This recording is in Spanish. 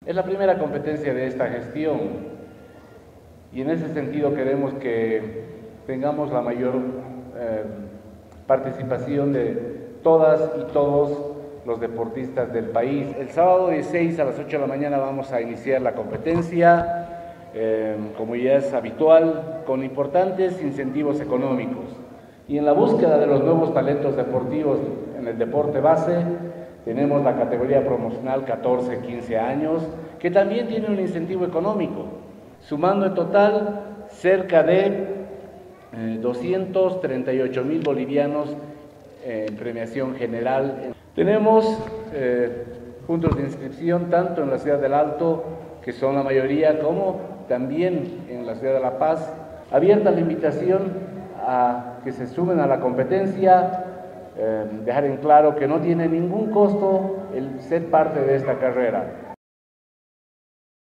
Es la primera competencia de esta gestión y en ese sentido queremos que tengamos la mayor participación de todas y todos los deportistas del país. El sábado 16 a las 8 de la mañana vamos a iniciar la competencia, como ya es habitual, con importantes incentivos económicos. Y en la búsqueda de los nuevos talentos deportivos en el deporte base, tenemos la categoría promocional 14-15 años, que también tiene un incentivo económico, sumando en total cerca de 238.000 bolivianos en premiación general. Tenemos puntos de inscripción tanto en la ciudad del Alto, que son la mayoría, como también en la ciudad de La Paz. Abierta la invitación a que se sumen a la competencia, dejar en claro que no tiene ningún costo el ser parte de esta carrera.